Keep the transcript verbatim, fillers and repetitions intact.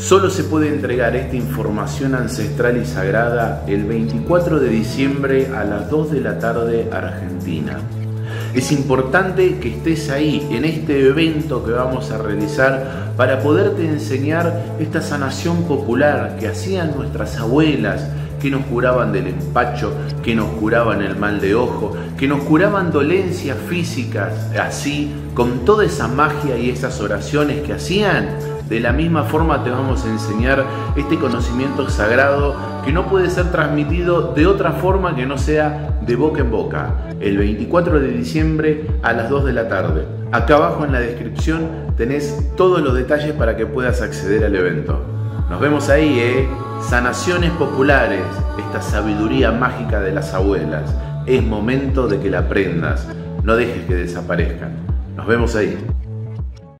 Solo se puede entregar esta información ancestral y sagrada el veinticuatro de diciembre a las dos de la tarde Argentina. Es importante que estés ahí en este evento que vamos a realizar para poderte enseñar esta sanación popular que hacían nuestras abuelas, que nos curaban del empacho, que nos curaban el mal de ojo, que nos curaban dolencias físicas, así, con toda esa magia y esas oraciones que hacían. De la misma forma te vamos a enseñar este conocimiento sagrado que no puede ser transmitido de otra forma que no sea de boca en boca. El veinticuatro de diciembre a las dos de la tarde. Acá abajo en la descripción tenés todos los detalles para que puedas acceder al evento. Nos vemos ahí, ¿eh? Sanaciones populares, esta sabiduría mágica de las abuelas. Es momento de que la aprendas. No dejes que desaparezcan. Nos vemos ahí.